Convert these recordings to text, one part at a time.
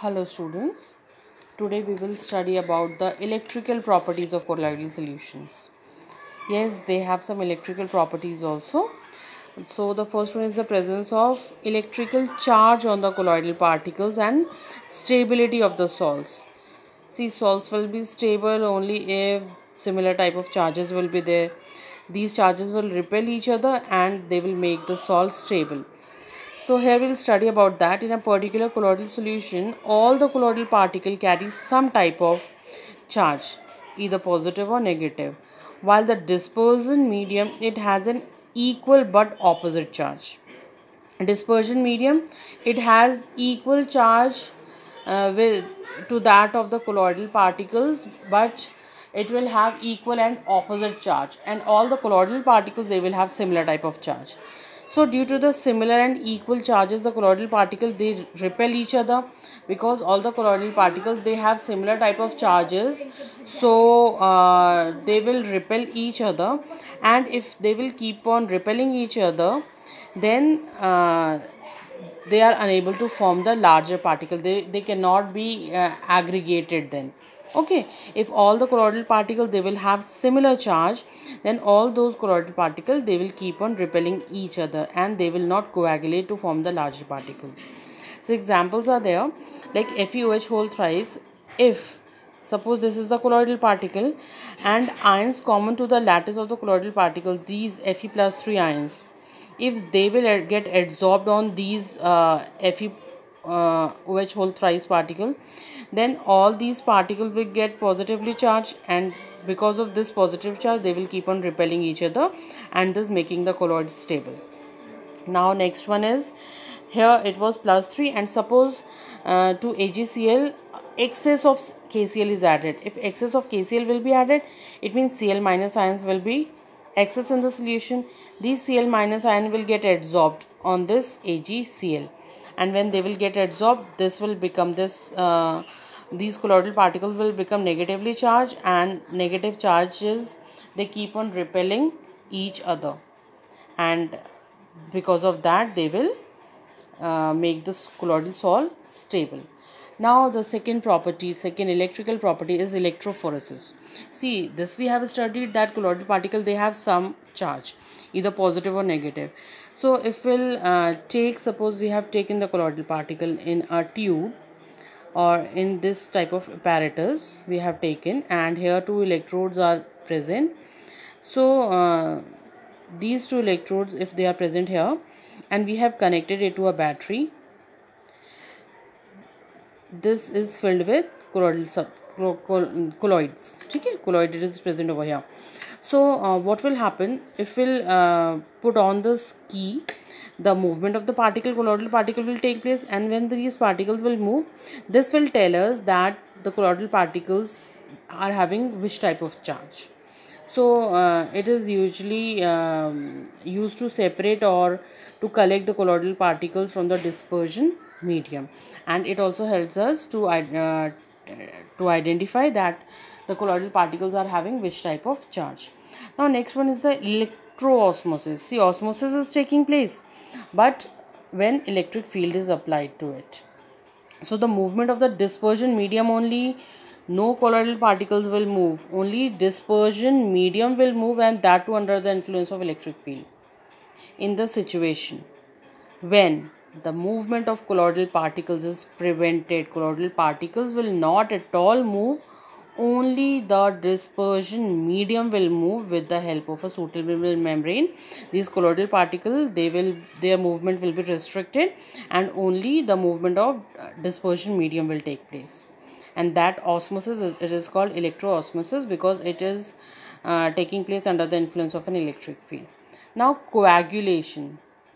Hello students, today we will study about the electrical properties of colloidal solutions. Yes, they have some electrical properties also. So the first one is the presence of electrical charge on the colloidal particles and stability of the salts. See, salts will be stable only if similar type of charges will be there. These charges will repel each other and they will make the salt stable. So here we'll study about that. In a particular colloidal solution, all the colloidal particle carries some type of charge, either positive or negative. While the dispersion medium, it has an equal but opposite charge. Dispersion medium, it has equal charge with to that of the colloidal particles, but it will have equal and opposite charge, and all the colloidal particles, they will have similar type of charge. So due to the similar and equal charges, the colloidal particles, they repel each other, because all the colloidal particles, they have similar type of charges. So they will repel each other, and if they will keep on repelling each other, then they are unable to form the larger particle. They cannot be aggregated then. Okay, if all the colloidal particles, they will have similar charge, then all those colloidal particles, they will keep on repelling each other and they will not coagulate to form the larger particles. So examples are there, like FeOH whole thrice. If suppose this is the colloidal particle and ions common to the lattice of the colloidal particle, these Fe plus 3 ions, if they will get absorbed on these FeOH whole thrice particle, then all these particles will get positively charged, and because of this positive charge, they will keep on repelling each other and thus making the colloid stable. Now next one is, here it was plus 3, and suppose to AgCl excess of KCl is added. If excess of KCl will be added, it means Cl minus ions will be excess in the solution. These Cl minus ion will get absorbed on this AgCl, and when they will get absorbed, this will become this these colloidal particles will become negatively charged, and negative charges, they keep on repelling each other, and because of that, they will make this colloidal salt stable. Now the second electrical property is electrophoresis. See, this we have studied that colloidal particle, they have some charge, either positive or negative. So if we'll take, suppose we have taken the colloidal particle in a tube or in this type of apparatus we have taken, and here two electrodes are present. So these two electrodes, if they are present here, and we have connected it to a battery, this is filled with colloids. Okay, colloid is present over here. So what will happen, if we'll put on this key, the movement of the colloidal particle will take place, and when these particles will move, this will tell us that the colloidal particles are having which type of charge. So it is usually used to separate or to collect the colloidal particles from the dispersion medium, and it also helps us to identify that the colloidal particles are having which type of charge. Now next one is the electroosmosis. See, osmosis is taking place, but when electric field is applied to it. So the movement of the dispersion medium only, no colloidal particles will move, only dispersion medium will move, and that too under the influence of electric field. In the situation when the movement of colloidal particles is prevented, colloidal particles will not at all move, only the dispersion medium will move with the help of a suitable membrane. These colloidal particles, their movement will be restricted, and only the movement of dispersion medium will take place, and that osmosis it is called electroosmosis, because it is taking place under the influence of an electric field. Now coagulation,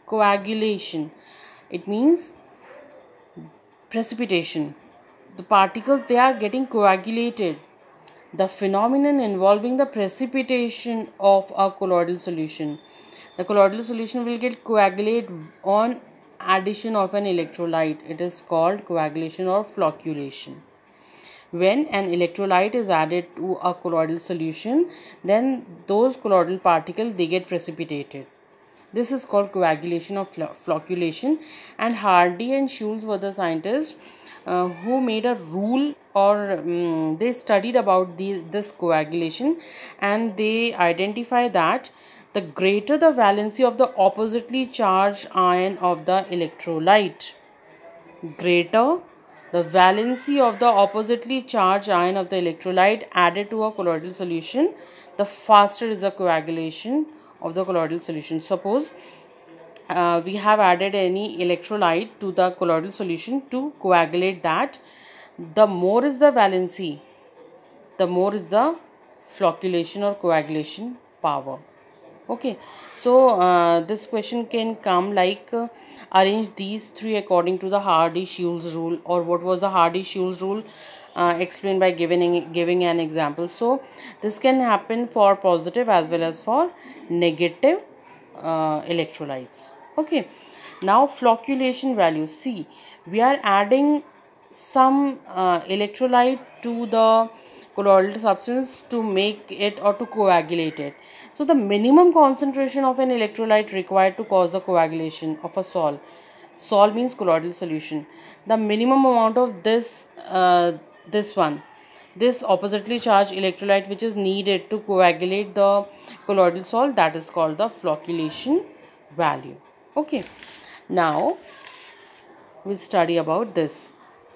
it means precipitation. The particles, they are getting coagulated. The phenomenon involving the precipitation of a colloidal solution. The colloidal solution will get coagulate on addition of an electrolyte. It is called coagulation or flocculation. When an electrolyte is added to a colloidal solution, then those colloidal particles, they get precipitated. This is called coagulation or flocculation, and Hardy and Schulze were the scientists who made a rule, or they studied about this coagulation, and they identify that the greater the valency of the oppositely charged ion of the electrolyte, greater the valency of the oppositely charged ion of the electrolyte added to a colloidal solution, the faster is the coagulation of the colloidal solution. Suppose we have added any electrolyte to the colloidal solution to coagulate that. The more is the valency, the more is the flocculation or coagulation power. Okay, so this question can come like arrange these three according to the Hardy-Schulze rule, or what was the Hardy-Schulze rule, explained by giving an example. So this can happen for positive as well as for negative electrolytes. Okay, now flocculation value. See, we are adding some electrolyte to the colloidal substance to make it or to coagulate it. So the minimum concentration of an electrolyte required to cause the coagulation of a sol. Sol means colloidal solution. The minimum amount of this this oppositely charged electrolyte which is needed to coagulate the colloidal salt, that is called the flocculation value. Okay, now we'll study about this.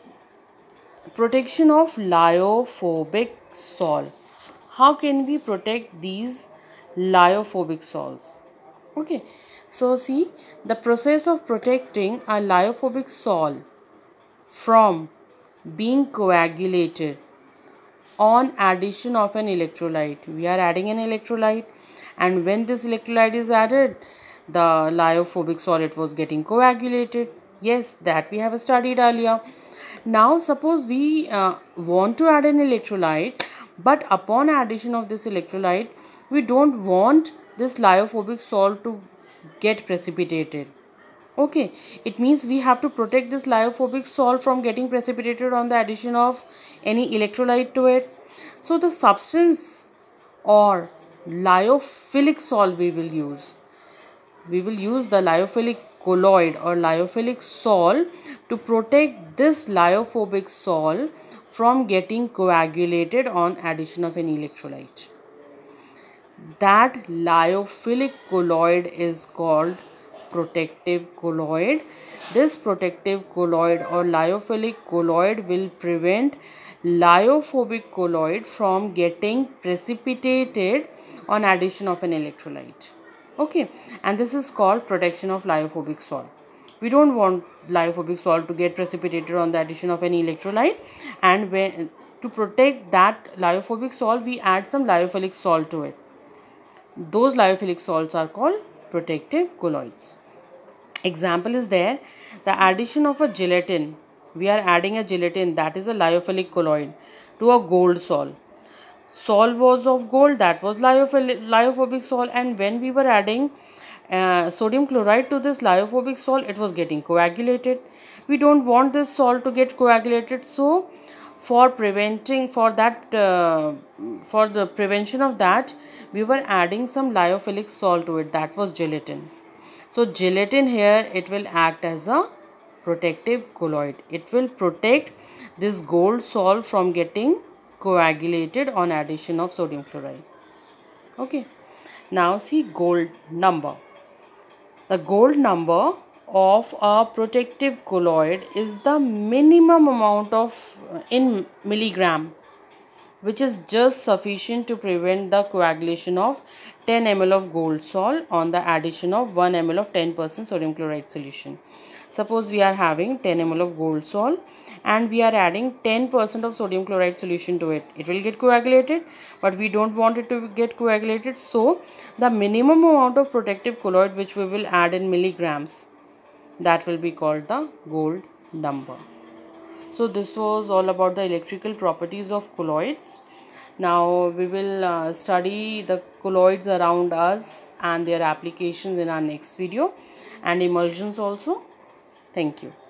Protection of lyophobic sol. How can we protect these lyophobic sols? Okay, so see, the process of protecting a lyophobic sol from being coagulated on addition of an electrolyte. We are adding an electrolyte, and when this electrolyte is added, the lyophobic solid was getting coagulated. Yes, that we have studied earlier. Now suppose we want to add an electrolyte, but upon addition of this electrolyte, we don't want this lyophobic salt to get precipitated. Okay, it means we have to protect this lyophobic salt from getting precipitated on the addition of any electrolyte to it. So the substance or lyophilic salt we will use. We will use the lyophilic colloid or lyophilic sol to protect this lyophobic sol from getting coagulated on addition of an electrolyte. That lyophilic colloid is called protective colloid. This protective colloid or lyophilic colloid will prevent lyophobic colloid from getting precipitated on addition of an electrolyte. Okay, and this is called protection of lyophobic salt. We don't want lyophobic salt to get precipitated on the addition of any electrolyte, and when to protect that lyophobic salt, we add some lyophilic salt to it. Those lyophilic salts are called protective colloids. Example is there, the addition of a gelatin. We are adding a gelatin, that is a lyophilic colloid, to a gold sol. Sol was of gold, that was lyophobic sol, and when we were adding sodium chloride to this lyophobic salt, it was getting coagulated. We don't want this salt to get coagulated, so for the prevention of that, we were adding some lyophilic salt to it, that was gelatin. So gelatin here, it will act as a protective colloid. It will protect this gold salt from getting coagulated on addition of sodium chloride. Okay, now see gold number. The gold number of a protective colloid is the minimum amount of in milligram, which is just sufficient to prevent the coagulation of 10 ml of gold salt on the addition of 1 ml of 10% sodium chloride solution. Suppose we are having 10 ml of gold salt and we are adding 10% of sodium chloride solution to it. It will get coagulated, but we don't want it to get coagulated. So the minimum amount of protective colloid which we will add in milligrams, that will be called the gold number. So this was all about the electrical properties of colloids. Now we will study the colloids around us and their applications in our next video, and emulsions also. Thank you.